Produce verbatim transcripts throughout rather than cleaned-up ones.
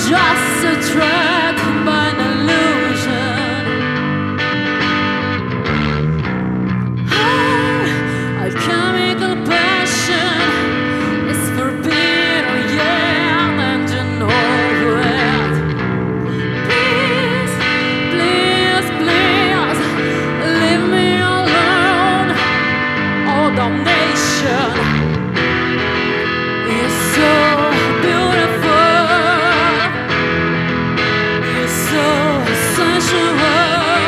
just a track by an illusion. Our alchemical passion is forbidden, yeah, and you know it. Please, please, please, leave me alone. Oh, damnation is so beautiful. You're so sensual.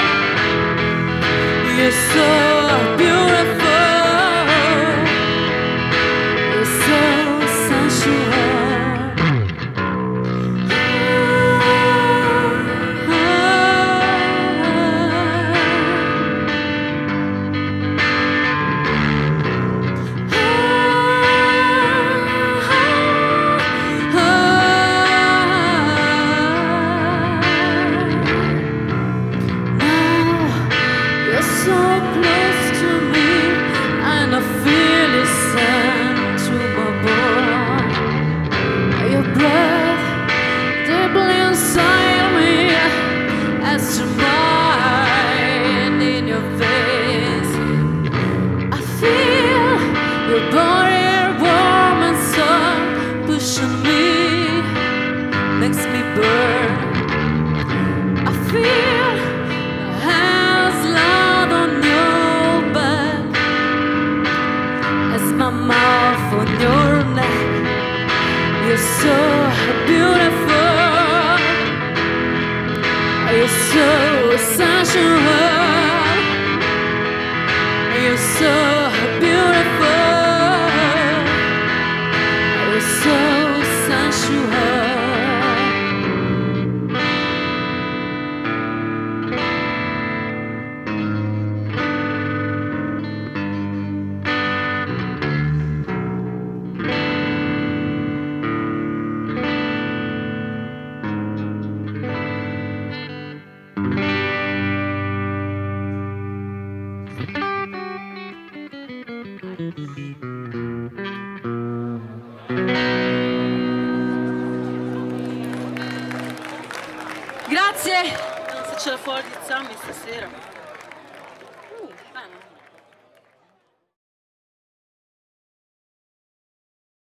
You're so beautiful. You're so sensual. So close to me, and I feel it send to my bone. Your breath deeply inside me, as to mine in your face. I feel your body warm and soft, pushing me, makes me burn. I feel your hands loud on your back, as my mouth on your neck. You're so beautiful. You're so sensual. You're so beautiful. You're so sensual. Grazie, non so se ce la fuori di Zambi stasera.